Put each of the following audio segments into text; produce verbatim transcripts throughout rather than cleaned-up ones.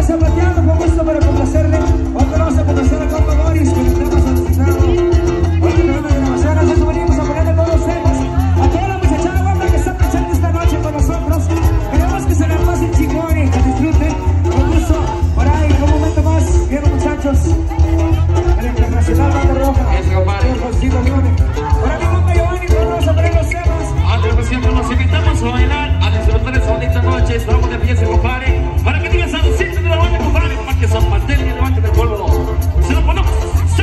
zapateando con gusto para complacerle. Hoy vamos a complacer a compa Boris con el tema solicitado. Hoy tenemos una grabación, así que venimos a ponerle todos los temas. A toda la muchachada guapa que está presente esta noche con nosotros. Queremos que se la pasen chingón y que disfruten con gusto. Por ahí, un momento más, bien muchachos. El internacional Banda Roja. Eso, compadre. Ahora mi compa Giovanni, vamos a poner los temas. Antes de siempre los invitamos a bailar, a disfrutar esa bonita noche. Esperamos de pieza, compadre, para que digas a los sitios de la banda, compadre, para que San Martín y levante del polvo. Se lo ponemos. ¡Sí!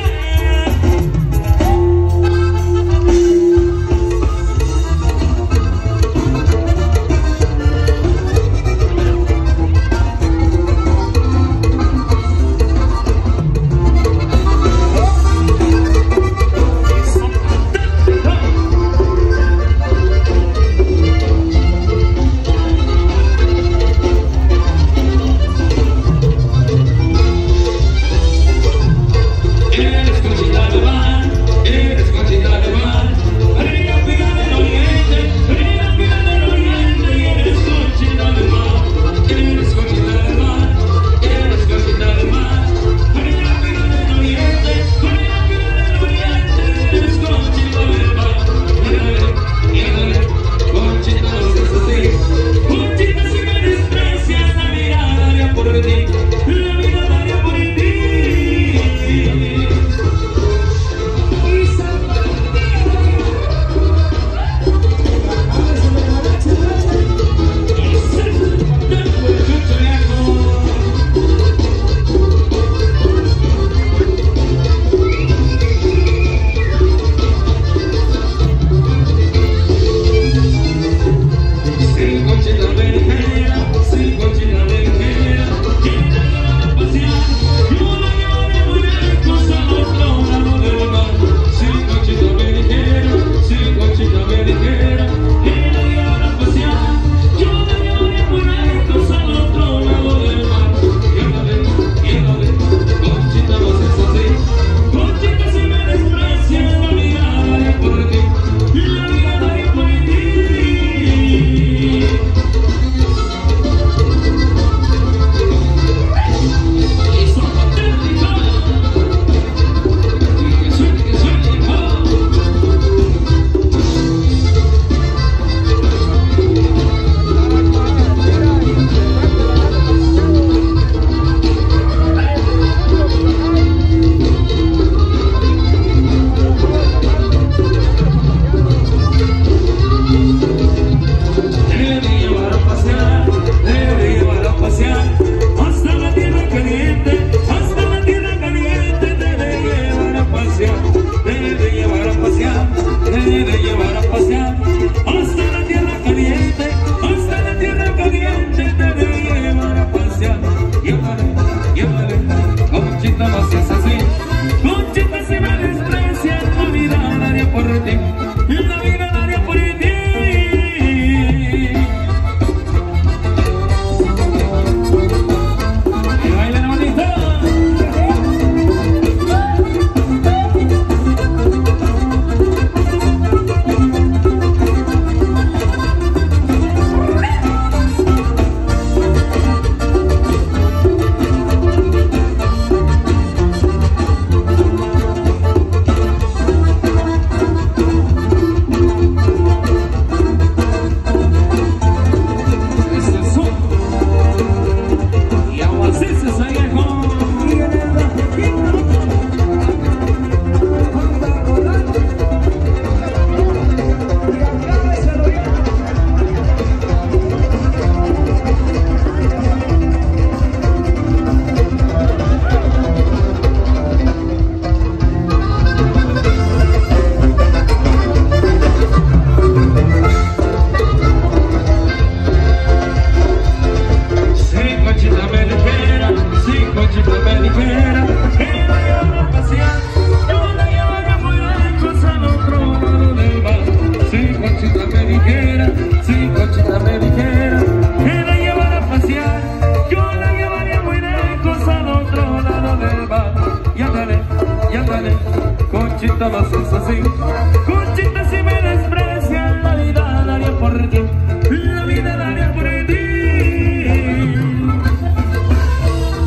Conchita, no seas así. Conchita, si me desprecias, la vida daría por ti. La vida daría por ti.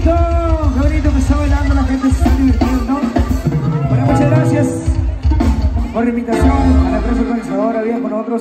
bonito, qué bonito que está bailando, la gente se está divirtiendo. Bueno, muchas gracias por la invitación a la empresa organizadora, bien con nosotros.